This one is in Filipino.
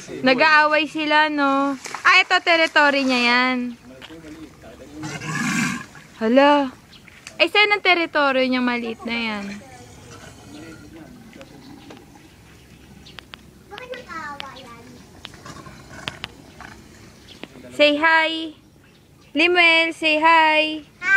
Nag-aaway sila, no? Ah, ito, territory niya yan. Hala. Ay, saan ang territory niya maliit na yan? Say hi. Limuel, say hi.